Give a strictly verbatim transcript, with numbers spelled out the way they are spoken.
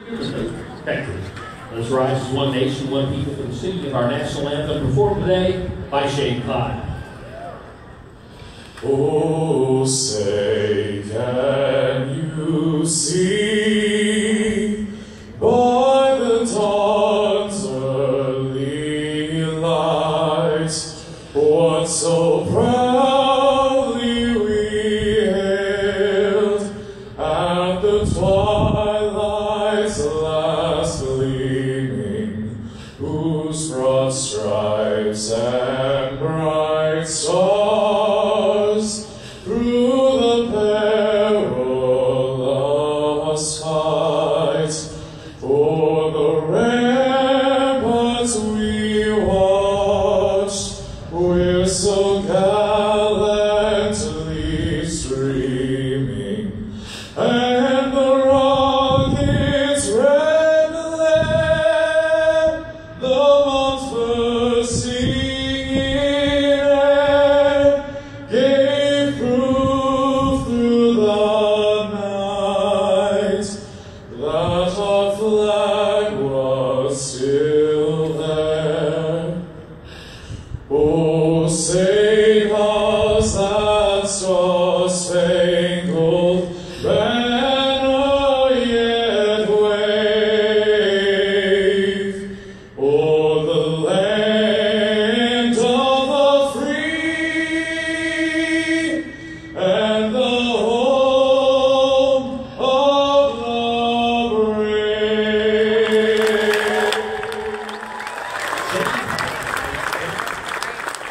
Thank you. Let's rise as one nation, one people for the singing of our national anthem, performed today by Shane Clyde. Oh, say, can you see by the dawn's early light what so proudly we hailed at the twilight's last gleaming, whose broad stripes and bright stars through the perilous fight for the ramparts we watched, we're so gallantly streaming, and the rocket's red glare, the bombs bursting in air, gave proof through the night that our flag was still there. Oh, say how's that star-spangled